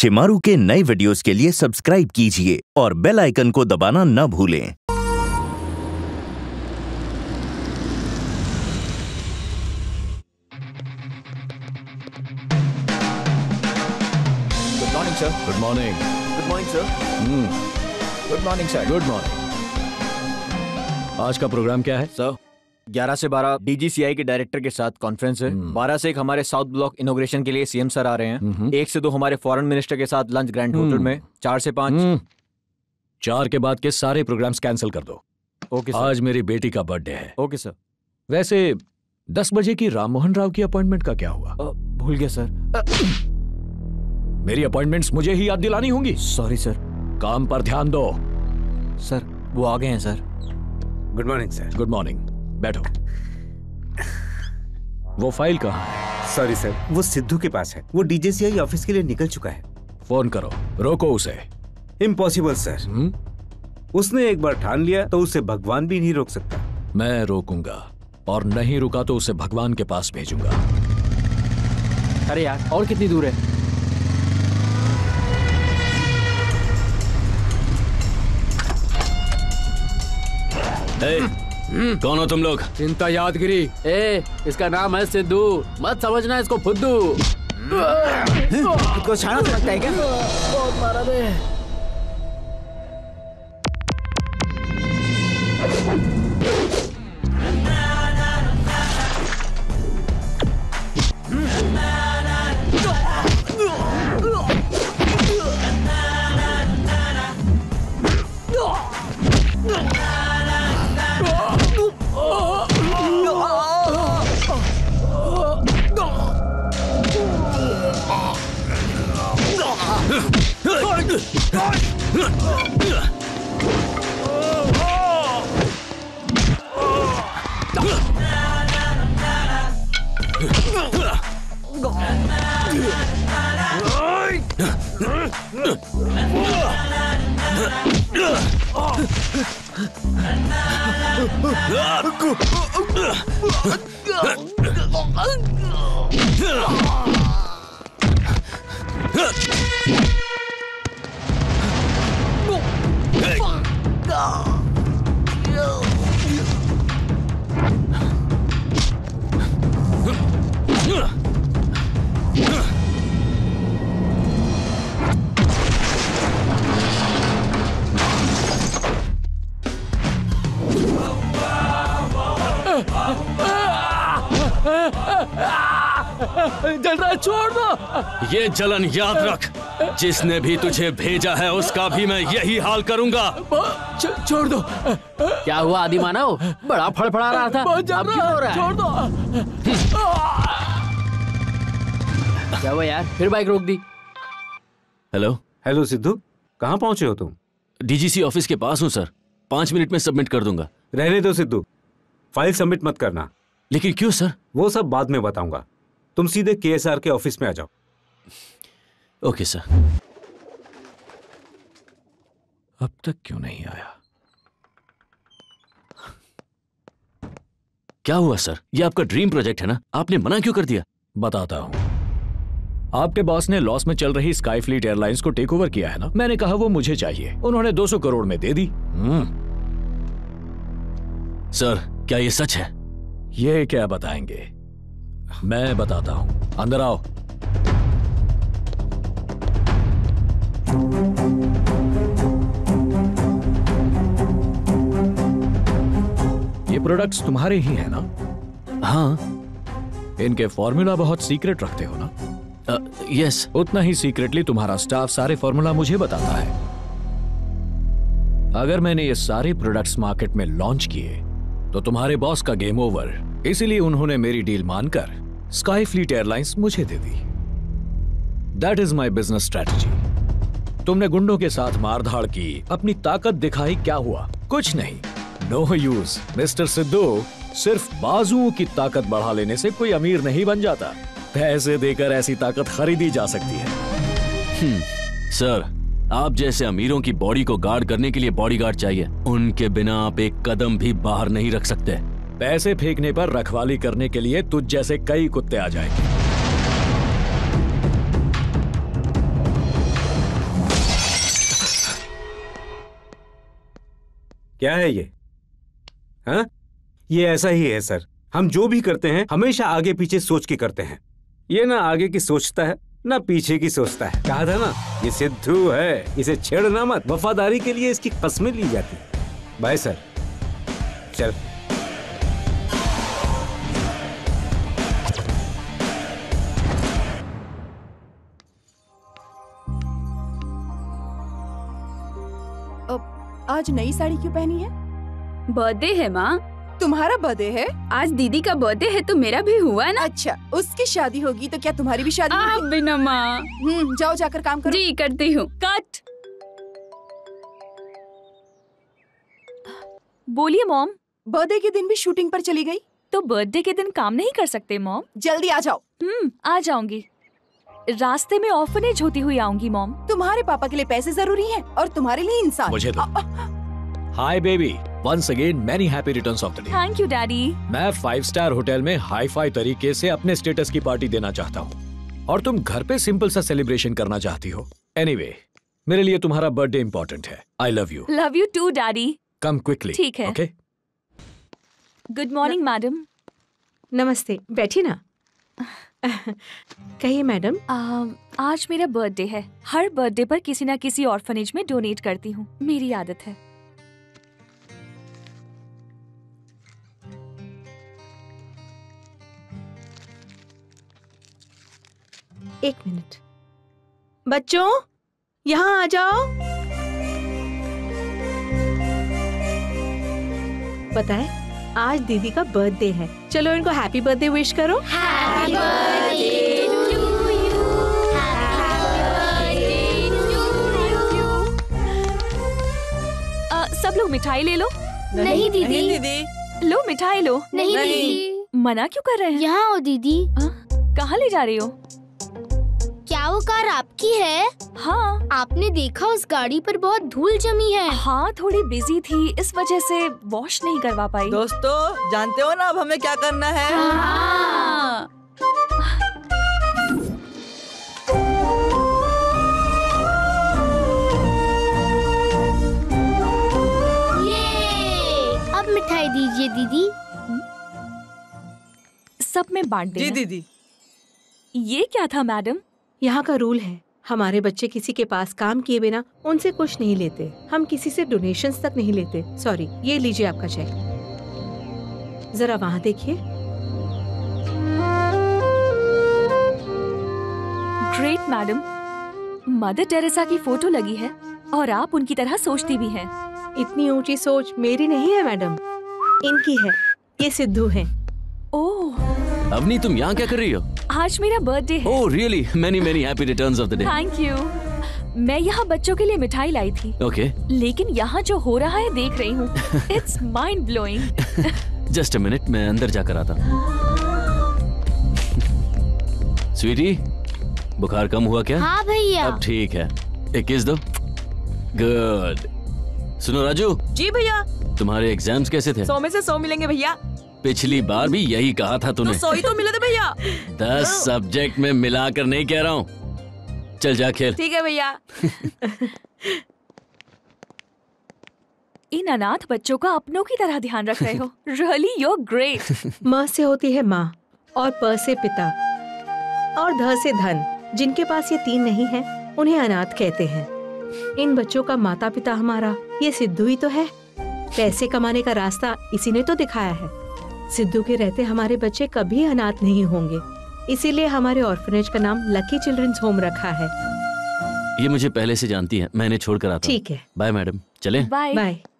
शिमारू के नए वीडियोस के लिए सब्सक्राइब कीजिए और बेल आइकन को दबाना न भूलें। Good morning, sir. Good morning. Good morning, sir. Good morning, sir. Good morning. आज का प्रोग्राम क्या है? सर 11 से 12 DGCI के डायरेक्टर के साथ कॉन्फ्रेंस है। 12 से 1 हमारे साउथ ब्लॉक इनॉग्रेशन के लिए सीएम सर आ रहे हैं। 1 से 2 हमारे फॉरेन मिनिस्टर के साथ लंच ग्रैंड होटल में। 4 से 5 4 के बाद के सारे प्रोग्राम्स कैंसिल कर दो। Okay sir. आज मेरी बेटी का बर्थडे है। Okay sir. वैसे 10 बजे की राम मोहन राव की अपॉइंटमेंट का क्या हुआ? भूल गया सर। मेरी अपॉइंटमेंट्स मुझे ही याद दिलानी होंगी। Sorry sir. काम पर ध्यान दो। सर वो आ गए हैं sir. Good morning sir. Good morning. बैठो। वो फाइल कहाँ है? सॉरी सर, वो सिद्धू के पास है। वो DGCI ऑफिस के लिए निकल चुका है। फोन करो, रोको उसे। Impossible sir. उसने एक बार ठान लिया तो उसे भगवान भी नहीं रोक सकता। मैं रोकूंगा और नहीं रुका तो उसे भगवान के पास भेजूंगा। अरे यार और कितनी दूर है? कौन हो तुम लोग? चिंता यादगिरी। इसका नाम है सिद्धू, मत समझना इसको फुद्दू। को छाना समझता है क्या? बहुत मारा रे। जल रहा है, छोड़ दो। ये जलन याद रख, जिसने भी तुझे भेजा है उसका भी मैं यही हाल करूंगा। छोड़ दो। क्या हुआ आदि मानव? बड़ा फड़फड़ा रहा था, अब क्यों हो रहा है? छोड़ दो। क्या हुआ यार? फिर बाइक रोक दी? हेलो हेलो सिद्धू, कहाँ पहुंचे हो तुम? DGC ऑफिस के पास हूँ सर। 5 मिनट में सबमिट कर दूंगा। रहने दो सिद्धू, फाइल सबमिट मत करना। लेकिन क्यों सर? वो सब बाद में बताऊंगा। तुम सीधे KSR के ऑफिस में आ जाओ। Okay sir. अब तक क्यों नहीं आया? क्या हुआ सर? ये आपका ड्रीम प्रोजेक्ट है ना, आपने मना क्यों कर दिया? बताता हूं। आपके बॉस ने लॉस में चल रही स्काई फ्लीट एयरलाइंस को टेक ओवर किया है ना। मैंने कहा वो मुझे चाहिए, उन्होंने 200 करोड़ में दे दी। सर क्या ये सच है? ये क्या बताएंगे, मैं बताता हूं। अंदर आओ। ये प्रोडक्ट्स तुम्हारे ही हैं ना? हाँ। इनके फॉर्मूला बहुत सीक्रेट रखते हो ना? यस। उतना ही सीक्रेटली तुम्हारा स्टाफ सारे फॉर्मूला मुझे बताता है। अगर मैंने ये सारे प्रोडक्ट्स मार्केट में लॉन्च किए तो तुम्हारे बॉस का गेम ओवर। इसीलिए उन्होंने मेरी डील मानकर स्काई फ्लीट एयरलाइंस मुझे दे दी। That is my business strategy. तुमने गुंडों के साथ मारधाड़ की, अपनी ताकत दिखाई, क्या हुआ? कुछ नहीं। No use mister Sidhu. सिर्फ बाजुओं की ताकत बढ़ा लेने से कोई अमीर नहीं बन जाता। पैसे देकर ऐसी ताकत खरीदी जा सकती है। सर आप जैसे अमीरों की बॉडी को गार्ड करने के लिए बॉडीगार्ड चाहिए। उनके बिना आप एक कदम भी बाहर नहीं रख सकते। पैसे फेंकने पर रखवाली करने के लिए तुझ जैसे कई कुत्ते आ जाएंगे। क्या है ये? हाँ, ये ऐसा ही है सर। हम जो भी करते हैं हमेशा आगे पीछे सोच के करते हैं। ये ना आगे की सोचता है ना पीछे की सोचता है। कहा था ना, ये सिद्धू है, इसे छेड़ना मत। वफादारी के लिए इसकी कस्में ली जाती। Bye sir. चल। आज नई साड़ी क्यों पहनी है? बर्थडे है माँ। तुम्हारा बर्थडे है? आज दीदी का बर्थडे है तो मेरा भी हुआ ना। अच्छा, उसकी शादी होगी तो क्या तुम्हारी भी शादी होगी? बिना माँ। जाओ जाकर काम करो। जी करती हूँ। कट। बोलिए मॉम। बर्थडे के दिन भी शूटिंग पर चली गई? तो बर्थडे के दिन काम नहीं कर सकते मॉम? जल्दी आ जाओ। आ जाऊंगी। रास्ते में ऑर्फनेज होती हुई आऊंगी मॉम। तुम्हारे पापा के लिए पैसे जरूरी हैं और तुम्हारे लिए इंसान। मुझे दो। Hi baby, once again many happy returns of the day. Thank you daddy. मैं 5 स्टार होटल में हाई फाई तरीके से अपने स्टेटस की पार्टी देना चाहता हूँ और तुम घर पे सिंपल सा सेलिब्रेशन करना चाहती हो। एनीवे, मेरे लिए तुम्हारा बर्थडे इंपॉर्टेंट है। I love you. Love you too daddy. Come quickly. ठीक है। ओके। Good morning madam. नमस्ते, बैठिए ना। कहिए मैडम। आज मेरा बर्थडे है। हर बर्थडे पर किसी न किसी ऑर्फनेज में डोनेट करती हूँ, मेरी आदत है। एक मिनट। बच्चों, यहाँ आ जाओ। पता है आज दीदी का बर्थडे है। चलो इनको हैप्पी बर्थडे विश करो। Happy birthday to you. Happy birthday to you. सब लोग मिठाई ले लो। नहीं दीदी। लो मिठाई लो। नहीं दीदी। मना क्यों कर रहे हैं? यहाँ हो दीदी। कहाँ ले जा रही हो? क्या वो कार आपकी है? हाँ। आपने देखा उस गाड़ी पर बहुत धूल जमी है। हाँ, थोड़ी बिजी थी, इस वजह से वॉश नहीं करवा पाई। दोस्तों, जानते हो ना अब हमें क्या करना है? हाँ। ये अब मिठाई दीजिए दीदी। सब में बांट देना। जी दीदी। ये क्या था मैडम? यहाँ का रूल है, हमारे बच्चे किसी के पास काम किए बिना उनसे कुछ नहीं लेते। हम किसी से डोनेशंस तक नहीं लेते। सॉरी, ये लीजिए आपका चेक। जरा वहाँ देखिए। Great madam. मदर टेरेसा की फोटो लगी है और आप उनकी तरह सोचती भी हैं। इतनी ऊंची सोच मेरी नहीं है मैडम, इनकी है। ये सिद्धू हैं। ओह, अवनी तुम यहाँ क्या कर रही हो? आज मेरा बर्थडे है। Oh really, many many happy returns of the day. Thank you. मैं यहाँ बच्चों के लिए मिठाई लाई थी। ओके। लेकिन यहाँ जो हो रहा है देख रही हूँ, it's mind blowing. Just a minute, मैं अंदर जाकर आता हूँ। स्वीटी, बुखार कम हुआ क्या? हाँ भैया। अब ठीक है। एक किस दो। गुड। सुनो राजू। जी भैया। तुम्हारे एग्जाम्स कैसे थे? 100 में से 100 मिलेंगे भैया। पिछली बार भी यही कहा था तूने। 100 ही तो मिले थे भैया। 10 सब्जेक्ट में मिलाकर नहीं कह रहा हूँ। चल जा खेल। ठीक है भैया। इन अनाथ बच्चों का अपनों की तरह ध्यान रख रहे हो। Really you are great. म से होती है माँ, और प से पिता, और ध से धन। जिनके पास ये 3 नहीं है उन्हें अनाथ कहते हैं। इन बच्चों का माता पिता हमारा ये सिद्धू ही तो है। पैसे कमाने का रास्ता इसी ने तो दिखाया है। सिद्धू के रहते हमारे बच्चे कभी अनाथ नहीं होंगे। इसीलिए हमारे ऑर्फनेज का नाम लकी चिल्ड्रंस होम रखा है। ये मुझे पहले से जानती है, मैं इन्हें छोड़कर आता हूँ। ठीक है। बाय मैडम, चलें? बाय। बाय।